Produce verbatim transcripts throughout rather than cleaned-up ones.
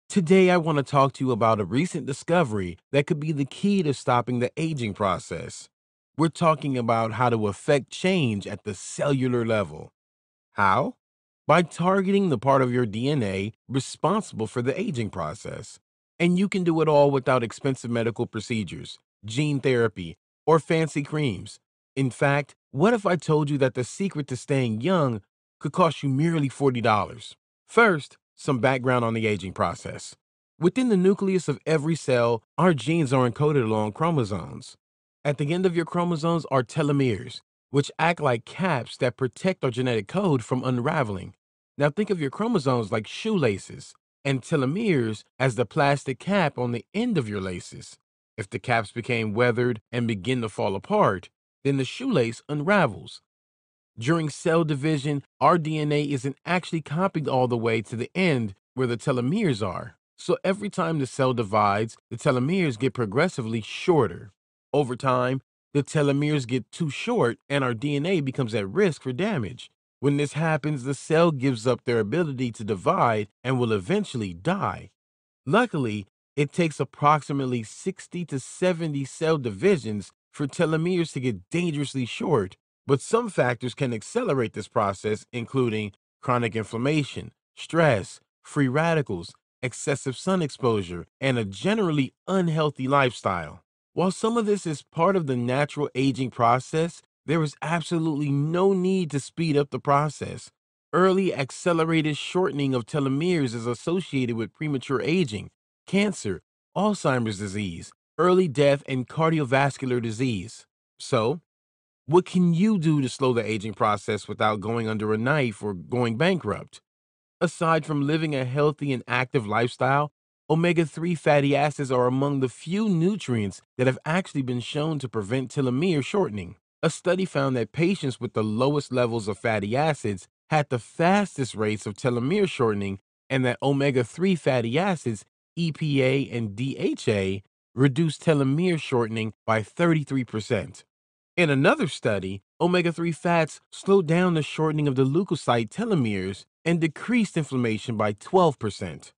Today, I want to talk to you about a recent discovery that could be the key to stopping the aging process. We're talking about how to affect change at the cellular level. How? By targeting the part of your D N A responsible for the aging process. And you can do it all without expensive medical procedures, gene therapy, or fancy creams. In fact, what if I told you that the secret to staying young could cost you merely forty dollars? First, some background on the aging process. Within the nucleus of every cell, our genes are encoded along chromosomes. At the end of your chromosomes are telomeres, which act like caps that protect our genetic code from unraveling. Now think of your chromosomes like shoelaces and telomeres as the plastic cap on the end of your laces. If the caps became weathered and begin to fall apart, then the shoelace unravels. During cell division, our D N A isn't actually copied all the way to the end where the telomeres are. So every time the cell divides, the telomeres get progressively shorter. Over time, the telomeres get too short and our D N A becomes at risk for damage. When this happens, the cell gives up their ability to divide and will eventually die. Luckily, it takes approximately sixty to seventy cell divisions for telomeres to get dangerously short, but some factors can accelerate this process, including chronic inflammation, stress, free radicals, excessive sun exposure, and a generally unhealthy lifestyle. While some of this is part of the natural aging process, there is absolutely no need to speed up the process. Early accelerated shortening of telomeres is associated with premature aging, cancer, Alzheimer's disease, early death, and cardiovascular disease. So, what can you do to slow the aging process without going under a knife or going bankrupt? Aside from living a healthy and active lifestyle, omega three fatty acids are among the few nutrients that have actually been shown to prevent telomere shortening. A study found that patients with the lowest levels of fatty acids had the fastest rates of telomere shortening, and that omega three fatty acids, E P A and D H A, reduced telomere shortening by thirty-three percent. In another study, omega three fats slowed down the shortening of the leukocyte telomeres and decreased inflammation by twelve percent.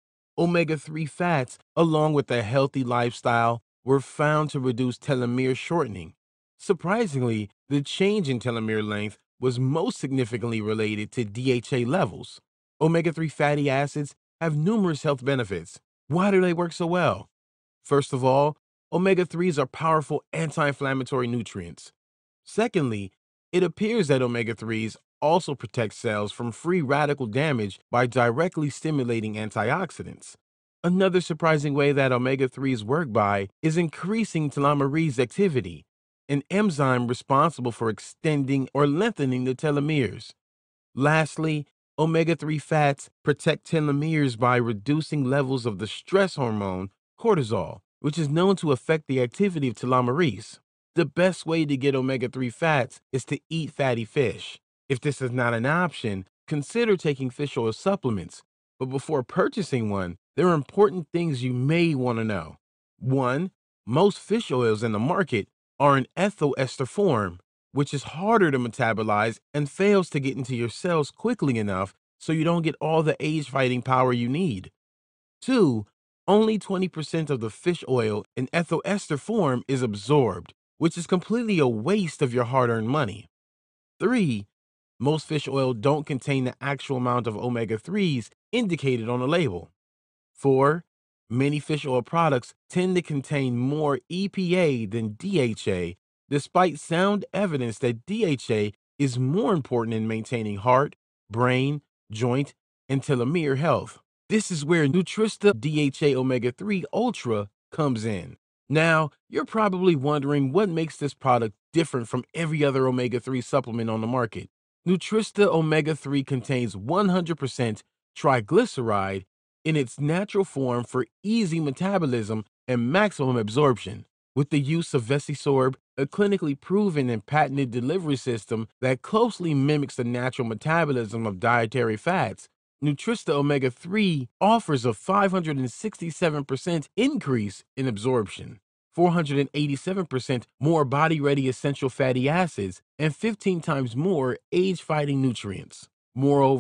Omega three fats, along with a healthy lifestyle, were found to reduce telomere shortening. Surprisingly, the change in telomere length was most significantly related to D H A levels. Omega three fatty acids have numerous health benefits. Why do they work so well? First of all, omega threes are powerful anti-inflammatory nutrients. Secondly, it appears that omega threes also protect cells from free radical damage by directly stimulating antioxidants. Another surprising way that omega threes work by is increasing telomerase activity, an enzyme responsible for extending or lengthening the telomeres. Lastly, omega three fats protect telomeres by reducing levels of the stress hormone cortisol, which is known to affect the activity of telomerase. The best way to get omega three fats is to eat fatty fish. If this is not an option, consider taking fish oil supplements. But before purchasing one, there are important things you may want to know. One, most fish oils in the market are in ethyl ester form, which is harder to metabolize and fails to get into your cells quickly enough so you don't get all the age-fighting power you need. Two, only twenty percent of the fish oil in ethyl ester form is absorbed, which is completely a waste of your hard-earned money. Three, most fish oil don't contain the actual amount of omega threes indicated on the label. Four, many fish oil products tend to contain more E P A than D H A, despite sound evidence that D H A is more important in maintaining heart, brain, joint, and telomere health. This is where Nutrusta D H A Omega three Ultra comes in. Now, you're probably wondering what makes this product different from every other omega three supplement on the market. Nutrusta Omega three contains one hundred percent triglyceride in its natural form for easy metabolism and maximum absorption. With the use of Vesisorb, a clinically proven and patented delivery system that closely mimics the natural metabolism of dietary fats, Nutrusta Omega three offers a five hundred sixty-seven percent increase in absorption, four hundred eighty-seven percent more body-ready essential fatty acids, and fifteen times more age-fighting nutrients. Moreover,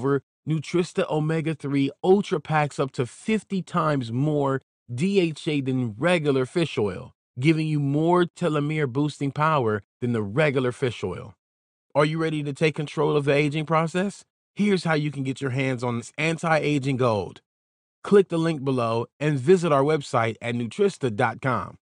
Nutrusta omega three Ultra packs up to fifty times more D H A than regular fish oil, giving you more telomere boosting power than the regular fish oil. Are you ready to take control of the aging process? Here's how you can get your hands on this anti-aging gold. Click the link below and visit our website at nutrusta dot com.